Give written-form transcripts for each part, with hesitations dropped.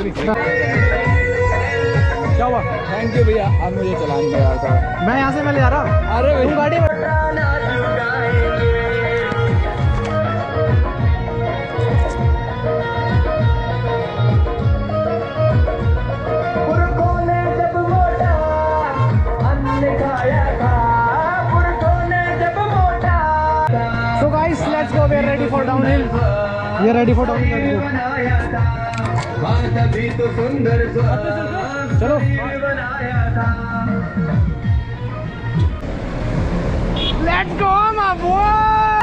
क्या हुआ? Thank you भैया, आप मुझे चलान दे यार। मैं यहाँ से मैं ले जा रहा हूँ। अरे तुम गाड़ी में So guys, let's go. We are ready for downhill. We are ready for downhill. चलो Let's go my boy.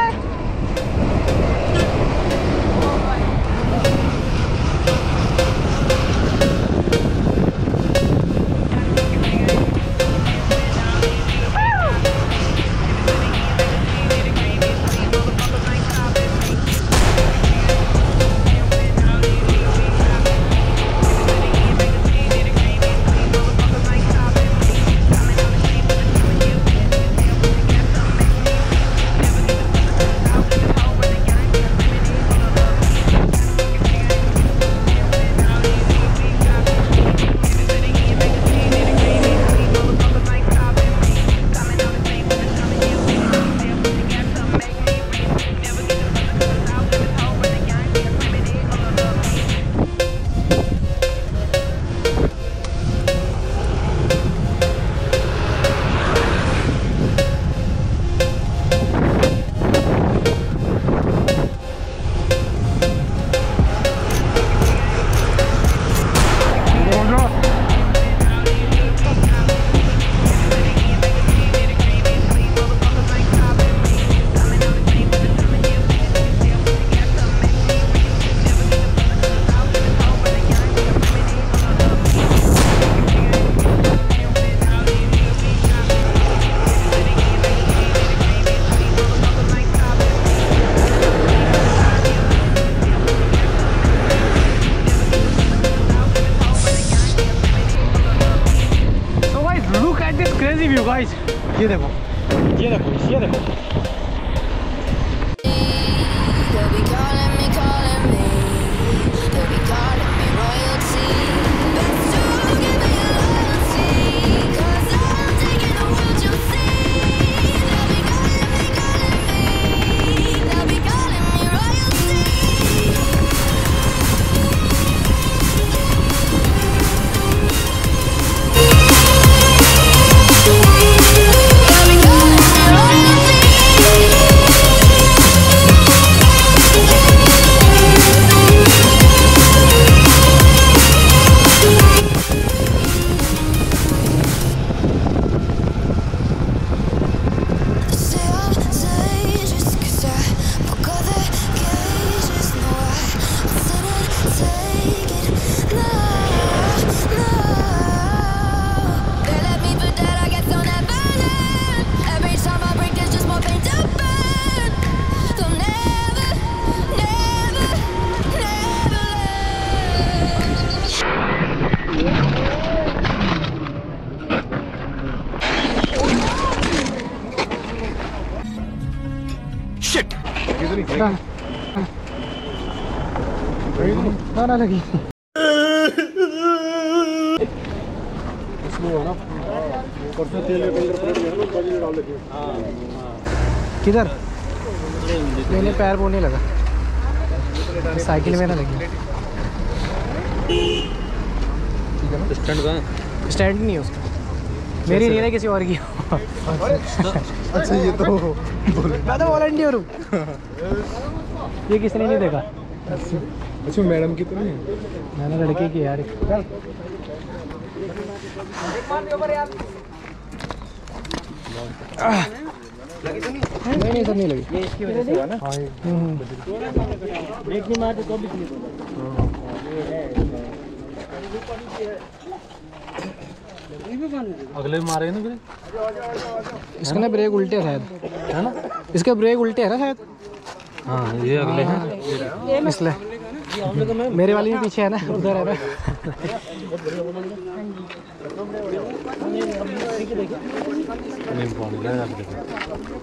Guys, ये देखो, ये देखो, ये देखो। ना लगी किधर मैंने पैर बोने लगा साइकिल में ना लगी स्टैंड नहीं है उसका मेरी नहीं है किसी और की अच्छा ये तो मैं तो वॉलंटियर हूँ ये किसने नहीं देखा अच्छा मैडम की तो नहीं है मैंने लड़के की यार नहीं सर नहीं लगी ये इसकी वजह से हुआ ना ब्रेक नहीं मारते तो भी अगले मारे ना ब्रेक इसके ना ब्रेक उल्टे है शायद है ना इसके ब्रेक उल्टे है ना शायद हाँ ये अगले हैं इसलिए मेरे वाली भी पीछे है ना उधर है ना